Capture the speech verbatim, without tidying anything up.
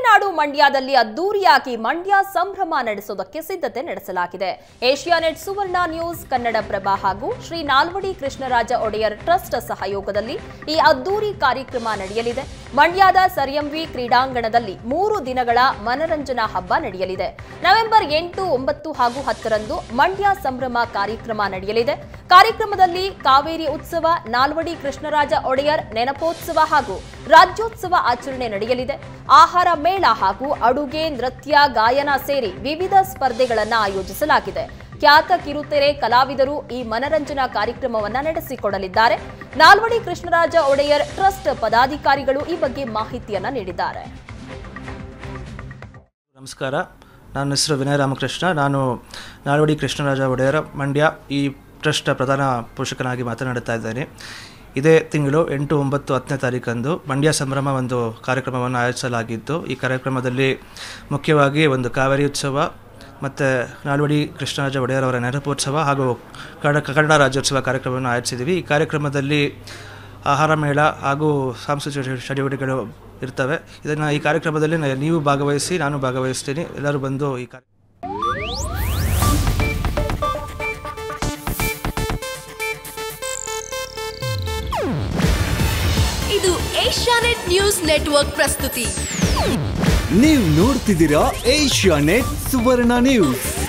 ಮಲೆನಾಡು ಮಂಡ್ಯದಲ್ಲಿ ಅದ್ದೂರಿಯಾಗಿ ಮಂಡ್ಯ ಸಂಭ್ರಮ ನಡೆಸೋದಕ್ಕೆ ಸಿದ್ಧತೆ ನಡೆಸಲಾಗಿದೆ. ಏಷ್ಯಾನೆಟ್ ಸುವರ್ಣ ನ್ಯೂಸ್, ಕನ್ನಡಪ್ರಭ ಹಾಗೂ ಶ್ರೀ ನಾಲ್ವಡಿ ಕೃಷ್ಣರಾಜ ಒಡೆಯರ್ ಟ್ರಸ್ಟ್ ಸಹಯೋಗದಲ್ಲಿ ಈ ಅದ್ದೂರಿ ಕಾರ್ಯಕ್ರಮ ನಡೆಯಲಿದೆ. ಮಂಡ್ಯದ ಸರಿಯಂವಿ ಕ್ರೀಡಾಂಗಣದಲ್ಲಿ ಮೂರು ದಿನಗಳ ಮನರಂಜನಾ ಹಬ್ಬ ನಡೆಯಲಿದೆ. ನವೆಂಬರ್ ಎಂಟು, ಒಂಬತ್ತು ಹಾಗೂ ಹತ್ತರಂದು ಮಂಡ್ಯ ಸಂಭ್ರಮ ಕಾರ್ಯಕ್ರಮ ನಡೆಯಲಿದೆ. ಕಾರ್ಯಕ್ರಮದಲ್ಲಿ ಕಾವೇರಿ ಉತ್ಸವ, ನಾಲ್ವಡಿ ಕೃಷ್ಣರಾಜ ಒಡೆಯರ್ ನೆನಪೋತ್ಸವ ಹಾಗೂ ರಾಜ್ಯೋತ್ಸವ ಆಚರಣೆ ನಡೆಯಲಿದೆ. ಆಹಾರ ಮೇಳ ಹಾಗೂ ಅಡುಗೆ, ನೃತ್ಯ, ಗಾಯನ ಸೇರಿ ವಿವಿಧ ಸ್ಪರ್ಧೆಗಳನ್ನು ಆಯೋಜಿಸಲಾಗಿದೆ. ಖ್ಯಾತ ಕಿರುತೆರೆ ಕಲಾವಿದರು ಈ ಮನರಂಜನಾ ಕಾರ್ಯಕ್ರಮವನ್ನು ನಡೆಸಿಕೊಡಲಿದ್ದಾರೆ. ನಾಲ್ವಡಿ ಕೃಷ್ಣರಾಜ ಒಡೆಯರ್ ಟ್ರಸ್ಟ್ ಪದಾಧಿಕಾರಿಗಳು ಈ ಬಗ್ಗೆ ಮಾಹಿತಿಯನ್ನ ನೀಡಿದ್ದಾರೆ. ನಮಸ್ಕಾರ, ನನ್ನ ಹೆಸರು ವಿನಯ ರಾಮಕೃಷ್ಣ. ನಾನು ನಾಲ್ವಡಿ ಕೃಷ್ಣರಾಜ ಒಡೆಯರ ಮಂಡ್ಯ ಈ ಟ್ರಸ್ಟ್ ಪ್ರಧಾನ ಪೋಷಕನಾಗಿ ಮಾತನಾಡುತ್ತಾ ಇದ್ದೇನೆ. ಇದೇ ತಿಂಗಳು ಎಂಟು, ಒಂಬತ್ತು, ಹತ್ತನೇ ತಾರೀಕಂದು ಮಂಡ್ಯ ಸಂಭ್ರಮ ಒಂದು ಕಾರ್ಯಕ್ರಮವನ್ನು ಆಯೋಜಿಸಲಾಗಿದ್ದು, ಈ ಕಾರ್ಯಕ್ರಮದಲ್ಲಿ ಮುಖ್ಯವಾಗಿ ಒಂದು ಕಾವೇರಿ ಉತ್ಸವ ಮತ್ತು ನಾಲ್ವಡಿ ಕೃಷ್ಣರಾಜ ಒಡೆಯರ್ ಅವರ ನೆನಪೋತ್ಸವ ಹಾಗೂ ಕನ್ನಡ ರಾಜ್ಯೋತ್ಸವ ಕಾರ್ಯಕ್ರಮವನ್ನು ಆಯೋಜಿಸಿದ್ದೀವಿ. ಈ ಕಾರ್ಯಕ್ರಮದಲ್ಲಿ ಆಹಾರ ಮೇಳ ಹಾಗೂ ಸಾಂಸ್ಕೃತಿಕ ಚಟುವಟಿಕೆಗಳು ಇರ್ತವೆ. ಇದನ್ನು ಈ ಕಾರ್ಯಕ್ರಮದಲ್ಲಿ ನೀವು ಭಾಗವಹಿಸಿ, ನಾನು ಭಾಗವಹಿಸ್ತೀನಿ. ಎಲ್ಲರೂ ಬಂದು ಈ ಕಾರ್ಯ ಇದು ಏಷ್ಯಾನೆಟ್ ನ್ಯೂಸ್ ನೆಟ್ವರ್ಕ್ ಪ್ರಸ್ತುತಿ. ನೀವು ನೋಡ್ತಿದ್ದೀರಾ ಏಷ್ಯಾನೆಟ್ ಸುವರ್ಣ ನ್ಯೂಸ್.